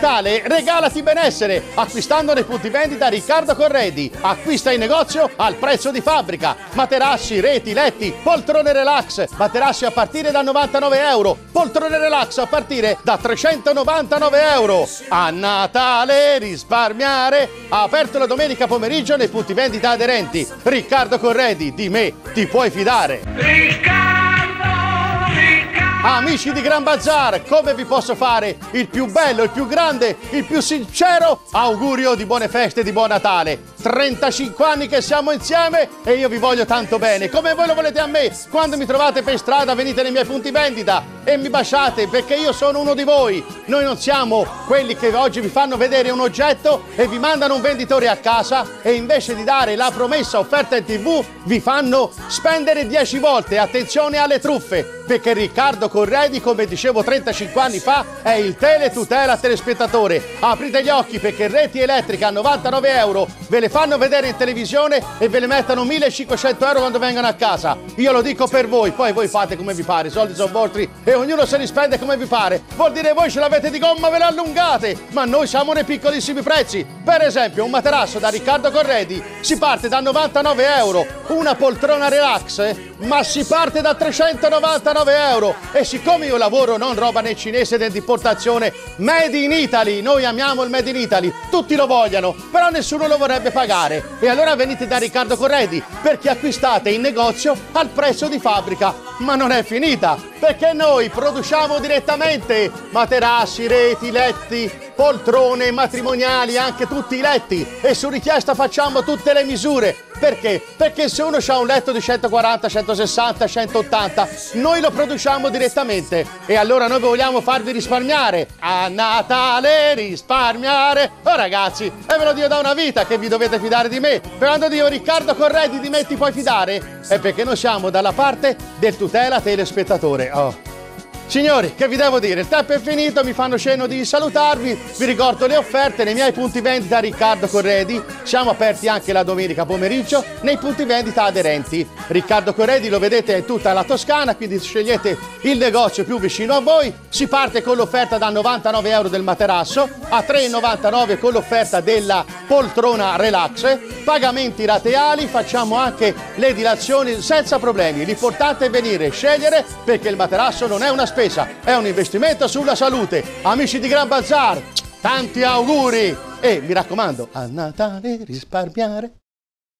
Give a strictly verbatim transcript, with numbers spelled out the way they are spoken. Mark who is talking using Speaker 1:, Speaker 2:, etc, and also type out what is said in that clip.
Speaker 1: Natale regalati benessere acquistando nei punti vendita Riccardo Corredi. Acquista in negozio al prezzo di fabbrica. Materassi, reti, letti, poltrone relax. Materassi a partire da novantanove euro. Poltrone relax a partire da trecentonovantanove euro. A Natale risparmiare. Ha aperto la domenica pomeriggio nei punti vendita aderenti. Riccardo Corredi, di me ti puoi fidare.
Speaker 2: Riccardo, Riccardo.
Speaker 1: Amici di Gran Bazar, come vi posso fare il più bello, il più grande, il più sincero augurio di buone feste, di buon Natale. trentacinque anni che siamo insieme e io vi voglio tanto bene, come voi lo volete a me. Quando mi trovate per strada venite nei miei punti vendita e mi baciate perché io sono uno di voi. Noi non siamo quelli che oggi vi fanno vedere un oggetto e vi mandano un venditore a casa e invece di dare la promessa offerta in tv vi fanno spendere dieci volte. Attenzione alle truffe, perché Riccardo Corredi, come dicevo trentacinque anni fa, è il teletutela telespettatore. Aprite gli occhi perché Reti Elettrica a novantanove euro ve le fanno vedere in televisione e ve le mettono millecinquecento euro quando vengono a casa. Io lo dico per voi, poi voi fate come vi pare, i soldi sono vostri e ognuno se li spende come vi pare. Vuol dire voi ce l'avete di gomma, ve le allungate, ma noi siamo nei piccolissimi prezzi. Per esempio un materasso da Riccardo Corredi si parte da novantanove euro, una poltrona relax ma si parte da trecentonovantanove euro e siccome io lavoro non roba né cinese né di importazione, made in Italy, noi amiamo il made in Italy, tutti lo vogliono, però nessuno lo vorrebbe pagare e allora venite da Riccardo Corredi perché acquistate in negozio al prezzo di fabbrica. Ma non è finita, perché noi produciamo direttamente materassi, reti, letti, poltrone, matrimoniali, anche tutti i letti e su richiesta facciamo tutte le misure. Perché? Perché se uno ha un letto di centoquaranta, centosessanta, centottanta, noi lo produciamo direttamente e allora noi vogliamo farvi risparmiare. A Natale risparmiare. Oh ragazzi, e ve lo dico da una vita che vi dovete fidare di me. Quando dico Riccardo Corredi di me ti puoi fidare, è perché noi siamo dalla parte del tutela telespettatore. Oh. Signori, che vi devo dire? Il tempo è finito, mi fanno cenno di salutarvi, vi ricordo le offerte nei miei punti vendita Riccardo Corredi, siamo aperti anche la domenica pomeriggio nei punti vendita aderenti. Riccardo Corredi lo vedete in tutta la Toscana, quindi scegliete il negozio più vicino a voi, si parte con l'offerta da novantanove euro del materasso, a tre e novantanove con l'offerta della poltrona relax, pagamenti rateali, facciamo anche le dilazioni senza problemi, l'importante è venire, scegliere perché il materasso non è una spesa. È un investimento sulla salute. Amici di Gran Bazar, tanti auguri e mi raccomando, a Natale risparmiare.